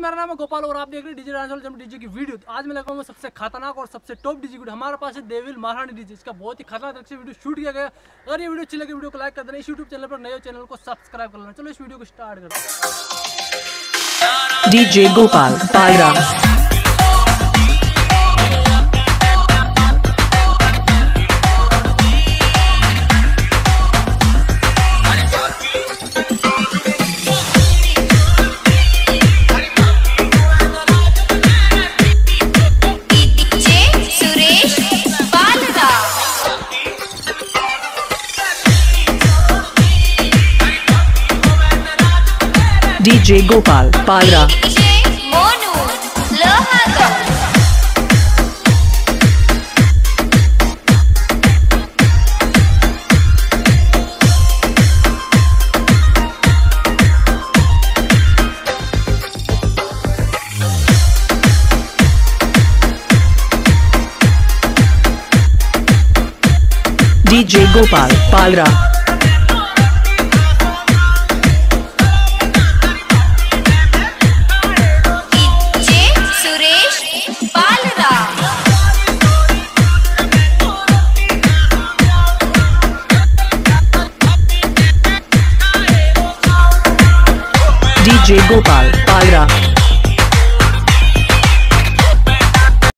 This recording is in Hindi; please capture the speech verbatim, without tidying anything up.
मेरा नाम है गोपाल और आप देख रहे हैं डीजे डांस वाले डीजे की वीडियो। तो आज मैं लगा हूँ सबसे खतरनाक और सबसे टॉप डीजे वीडियो हमारे पास है देविल महारानी डीजे। इसका बहुत ही खतरनाक तरह से वीडियो शूट किया गया। अगर ये वीडियो अच्छी लगे वीडियो को लाइक कर देना, इस यूट्यूब चैनल पर नए चैनल को सब्सक्राइब कर लेना। चलो इस वीडियो को स्टार्ट करते हैं। डीजे गोपाल पायरा। डीजे गोपाल पायरा। मोनू लोहागढ़। डीजे गोपाल पायरा। डीजे गोपाल पायरा।